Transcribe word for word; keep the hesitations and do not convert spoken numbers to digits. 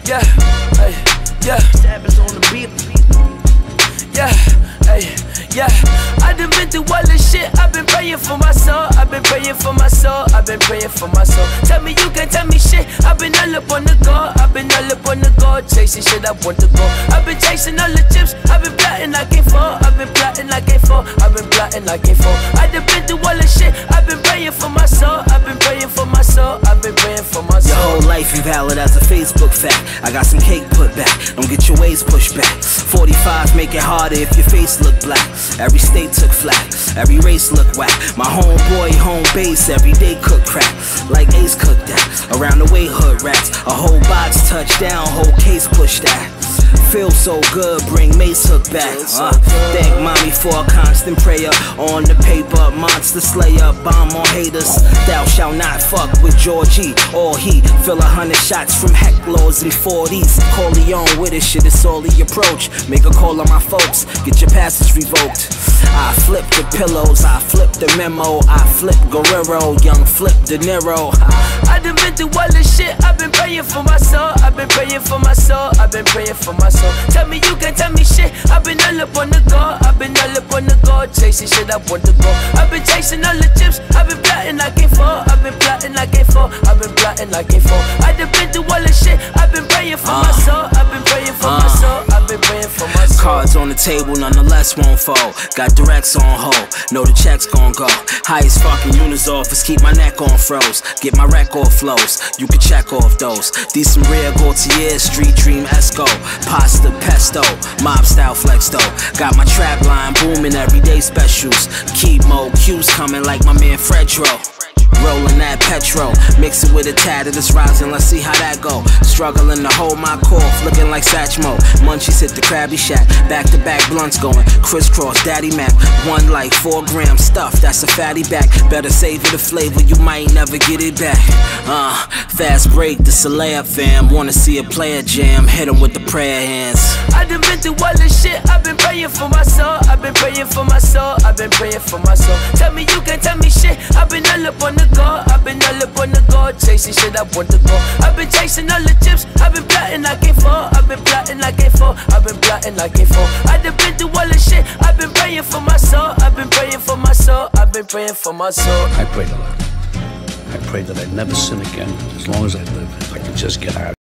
Yeah, hey, yeah. Savage on the beat. Yeah, hey, yeah. I done been through all this shit. I've been praying for my soul. I've been praying for my soul. I've been praying for my soul. Tell me you can't tell me shit. I've been all up on the go. I've been all up on the go. Chasing shit I want to go. I've been chasing all the chips. I've been plotting like ain't fall. I've been plotting like ain't fall. I've been plotting like ain't fall. I done been through all this shit. I've been praying for my soul. I've been praying for my soul. I've been praying for my soul. Your whole life invalid as a Facebook fact. I got some cake put back. Don't get your ways pushed back. forty-five make it harder if your face look black. Every state took flat. Every race look whack. My homeboy home base every day cook crack. Like Ace cooked that. Around the way hood rats. A whole box touchdown. Whole case push that. Feel so good, bring Mace Hook back. Uh, thank mommy for a constant prayer. On the paper, monster slayer, bomb on haters. Thou shalt not fuck with Georgie or he. Fill a hundred shots from hecklors and forties. Corleone with it, shit, it's all the approach. Make a call on my folks, get your passage revoked. I flip the pillows, I flip the memo, I flip Guerrero, young flip De Niro. I done been through all this shit. I've been praying for my soul. I've been praying for my soul. I've been praying for my soul. Tell me you can't tell me shit. I've been all up on the go. I've been all up on the go. Chasing shit I want to go. I've been chasing all the chips. I've been plotting like ain't fall. I've been plotting like ain't fall. I've been plotting like ain't fall. I done been through all this shit. I've been praying for uh, my soul. I've been praying for uh, my soul. I've been praying for my soul. Cards on the table, nonetheless won't fold. Got directs on hold. Know the check's gon' go. Highest fucking units office, keep my neck on froze. Get my record flows, you can check off those. These some rare Gaultier, street dream Esco. Pasta pesto, mob style flex though. Got my trap line booming, everyday specials. Keep mo cues coming like my man Fredro. Rolling that petrol, mix it with a tad of this rising, let's see how that go. Struggling to hold my cough, looking like Satchmo. Munchies hit the Krabby Shack, back to back blunts going, crisscross, Daddy Mac. One like four gram stuff, that's a fatty back. Better savor the flavor, you might never get it back. Uh, fast break, this a layup fam. Wanna see a player jam, hit him with the prayer hands. I done been through all this shit. I've been praying for my soul. I've been praying for my soul. I've been praying for my soul. Tell me you can't tell me shit. I've been all up on the go. I've been all up on the go. Chasing shit I want to go. I've been chasing all the chips. I've been plotting like ain't fall. I've been plotting like ain't fall. I've been plotting like ain't fall. I done been through all this shit. I've been praying for my soul. I've been praying for my soul. I've been praying for my soul. I prayed a lot. I prayed that I'd never sin again as long as I live. If I could just get out.